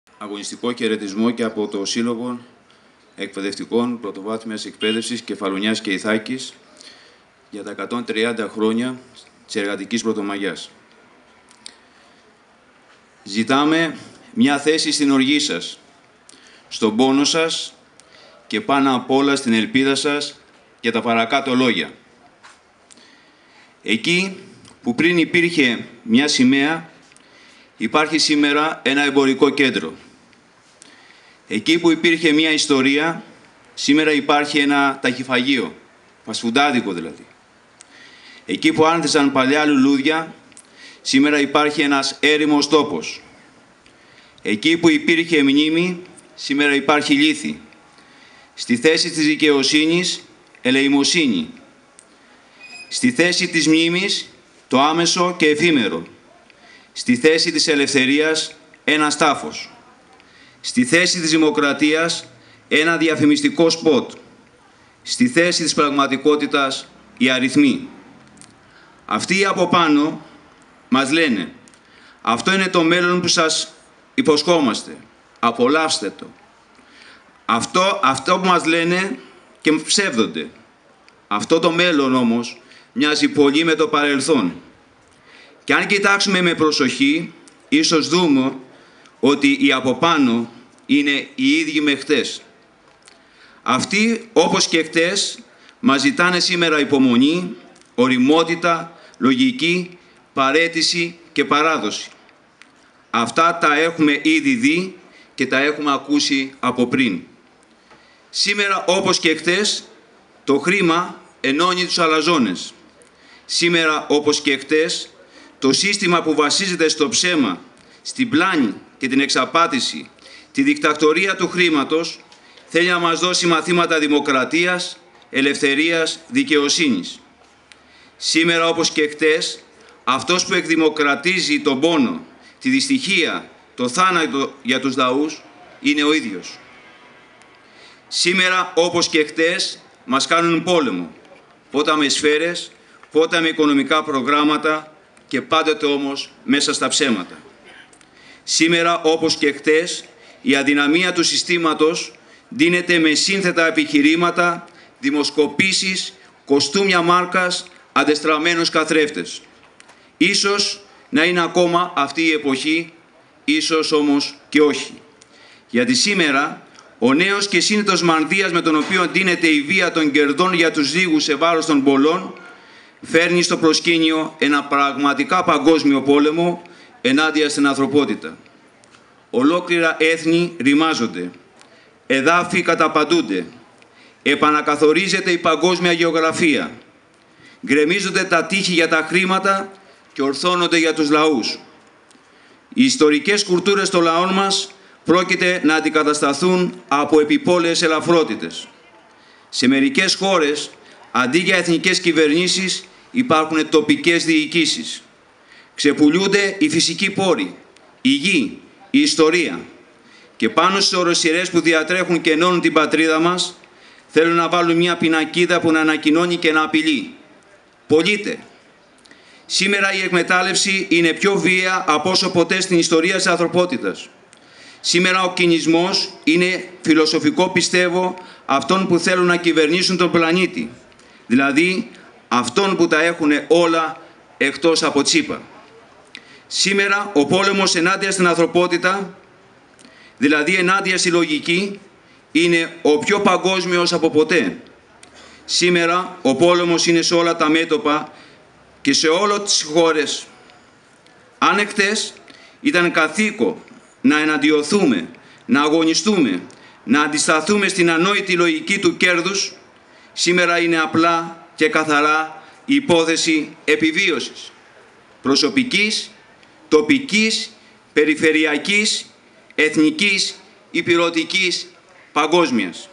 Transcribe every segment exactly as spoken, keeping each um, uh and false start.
Αγωνιστικό χαιρετισμό και από το Σύλλογο Εκπαιδευτικών Πρωτοβάθμιας Εκπαίδευσης Κεφαλονιάς και Ιθάκης για τα εκατόν τριάντα χρόνια της Εργατικής Πρωτομαγιάς. Ζητάμε μια θέση στην οργή σας, στον πόνο σας και πάνω απ' όλα στην ελπίδα σας για τα παρακάτω λόγια. Εκεί που πριν υπήρχε μια σημαία, υπάρχει σήμερα ένα εμπορικό κέντρο. Εκεί που υπήρχε μια ιστορία, σήμερα υπάρχει ένα ταχυφαγείο, φασφουντάδικο δηλαδή. Εκεί που άνθησαν παλιά λουλούδια, σήμερα υπάρχει ένας έρημος τόπος. Εκεί που υπήρχε μνήμη, σήμερα υπάρχει λύθη. Στη θέση της δικαιοσύνης, ελεημοσύνη. Στη θέση της μνήμης, το άμεσο και εφήμερο. Στη θέση της ελευθερίας, ένα τάφος. Στη θέση της δημοκρατίας, ένα διαφημιστικό σποτ. Στη θέση της πραγματικότητας, οι αριθμοί. Αυτοί από πάνω μας λένε, αυτό είναι το μέλλον που σας υποσχόμαστε. Απολαύστε το. Αυτό, αυτό που μας λένε και ψεύδονται. Αυτό το μέλλον όμως μοιάζει πολύ με το παρελθόν. Και αν κοιτάξουμε με προσοχή, ίσως δούμε ότι οι από πάνω είναι οι ίδιοι με χτες. Αυτοί, όπως και χτες, μας ζητάνε σήμερα υπομονή, ωριμότητα, λογική, παραίτηση και παράδοση. Αυτά τα έχουμε ήδη δει και τα έχουμε ακούσει από πριν. Σήμερα, όπως και χτες, το χρήμα ενώνει τους αλαζόνες. Σήμερα, όπως και χτες, το σύστημα που βασίζεται στο ψέμα, στην πλάνη και την εξαπάτηση, τη δικτατορία του χρήματος, θέλει να μας δώσει μαθήματα δημοκρατίας, ελευθερίας, δικαιοσύνης. Σήμερα, όπως και χτες, αυτός που εκδημοκρατίζει τον πόνο, τη δυστυχία, το θάνατο για τους λαούς, είναι ο ίδιος. Σήμερα, όπως και χτες, μας κάνουν πόλεμο, πότε με σφαίρες, πότε με οικονομικά προγράμματα και πάντοτε όμως μέσα στα ψέματα. Σήμερα, όπως και χτες, η αδυναμία του συστήματος δίνεται με σύνθετα επιχειρήματα, δημοσκοπήσεις, κοστούμια μάρκας, αντεστραμμένους καθρέφτες. Ίσως να είναι ακόμα αυτή η εποχή, ίσως όμως και όχι. Γιατί σήμερα ο νέος και σύνθετος μανδύας με τον οποίο δίνεται η βία των κερδών για τους λίγους σε βάρος των πολλών, φέρνει στο προσκήνιο ένα πραγματικά παγκόσμιο πόλεμο ενάντια στην ανθρωπότητα. Ολόκληρα έθνη ρημάζονται, εδάφη καταπαντούνται, επανακαθορίζεται η παγκόσμια γεωγραφία, γκρεμίζονται τα τείχη για τα χρήματα και ορθώνονται για τους λαούς. Οι ιστορικές κουλτούρες των λαών μας πρόκειται να αντικατασταθούν από επιπόλαιες ελαφρότητες. Σε μερικές χώρες, αντί για εθνικές κυβερνήσεις, υπάρχουν τοπικές διοικήσεις. Ξεπουλούνται οι φυσικοί πόροι, η γη, η ιστορία. Και πάνω στις οροσειρές που διατρέχουν και ενώνουν την πατρίδα μας, θέλουν να βάλουν μια πινακίδα που να ανακοινώνει και να απειλεί. Πωλείτε. Σήμερα η εκμετάλλευση είναι πιο βία από όσο ποτέ στην ιστορία της ανθρωπότητας. Σήμερα ο κινησμός είναι φιλοσοφικό, πιστεύω, αυτών που θέλουν να κυβερνήσουν τον πλανήτη. Δηλαδή, αυτών που τα έχουν όλα εκτός από τσίπα. Σήμερα ο πόλεμος ενάντια στην ανθρωπότητα, δηλαδή ενάντια στη λογική, είναι ο πιο παγκόσμιος από ποτέ. Σήμερα ο πόλεμος είναι σε όλα τα μέτωπα και σε όλες τις χώρες. Αν εχθές ήταν καθήκον να εναντιωθούμε, να αγωνιστούμε, να αντισταθούμε στην ανόητη λογική του κέρδους, σήμερα είναι απλά και καθαρά η υπόθεση επιβίωσης. Προσωπικής, τοπικής, περιφερειακής, εθνικής, υπηρωτικής, παγκόσμιας.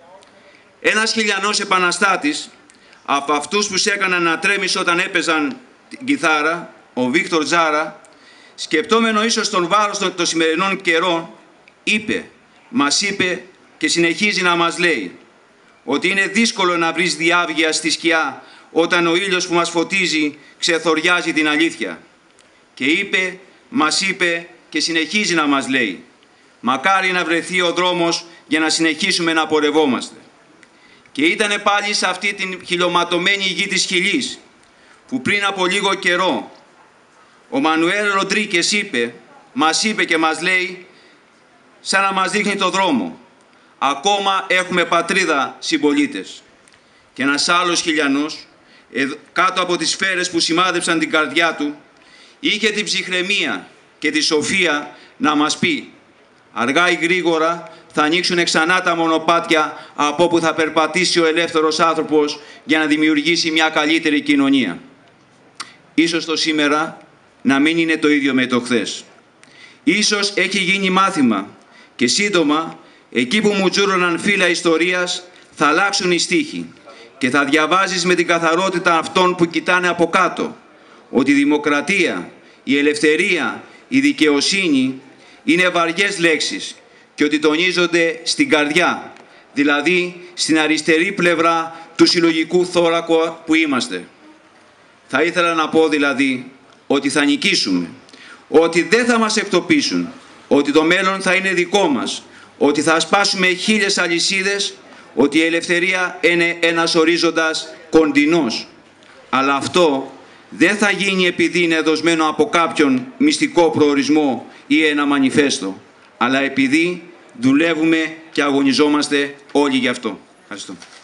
Ένας χιλιανός επαναστάτης, από αυτούς που σε έκαναν να τρέμεις όταν έπαιζαν την κιθάρα, ο Βίκτορ Τζάρα, σκεπτόμενο ίσως τον βάρος των, των σημερινών καιρών, είπε, μας είπε και συνεχίζει να μας λέει ότι είναι δύσκολο να βρεις διάβγεια στη σκιά όταν ο ήλιος που μας φωτίζει ξεθοριάζει την αλήθεια. Και είπε, μας είπε και συνεχίζει να μας λέει Μακάρι να βρεθεί ο δρόμος για να συνεχίσουμε να πορευόμαστε. Και ήτανε πάλι σε αυτή την χιλωματωμένη γη της Χιλής, που πριν από λίγο καιρό ο Μανουέλ Ροντρίκες είπε, μας είπε και μας λέει, σαν να μας δείχνει το δρόμο, ακόμα έχουμε πατρίδα, συμπολίτες. Και ένας άλλος χιλιανός, κάτω από τις σφαίρες που σημάδεψαν την καρδιά του, είχε την ψυχραιμία και τη σοφία να μας πει, αργά ή γρήγορα θα ανοίξουν ξανά τα μονοπάτια από όπου θα περπατήσει ο ελεύθερος άνθρωπος για να δημιουργήσει μια καλύτερη κοινωνία. Ίσως το σήμερα να μην είναι το ίδιο με το χθες. Ίσως έχει γίνει μάθημα και σύντομα εκεί που μου τζούρωναν φύλλα ιστορίας θα αλλάξουν οι στίχοι και θα διαβάζεις με την καθαρότητα αυτών που κοιτάνε από κάτω ότι η δημοκρατία, η ελευθερία, η δικαιοσύνη είναι βαριές λέξεις και ότι τονίζονται στην καρδιά, δηλαδή στην αριστερή πλευρά του συλλογικού θώρακο που είμαστε. Θα ήθελα να πω δηλαδή ότι θα νικήσουμε, ότι δεν θα μας εκτοπίσουν, ότι το μέλλον θα είναι δικό μας, ότι θα σπάσουμε χίλιες αλυσίδες, ότι η ελευθερία είναι ένας ορίζοντας κοντινός. Αλλά αυτό δεν θα γίνει επειδή είναι δοσμένο από κάποιον μυστικό προορισμό ή ένα μανιφέστο, αλλά επειδή δουλεύουμε και αγωνιζόμαστε όλοι γι' αυτό. Ευχαριστώ.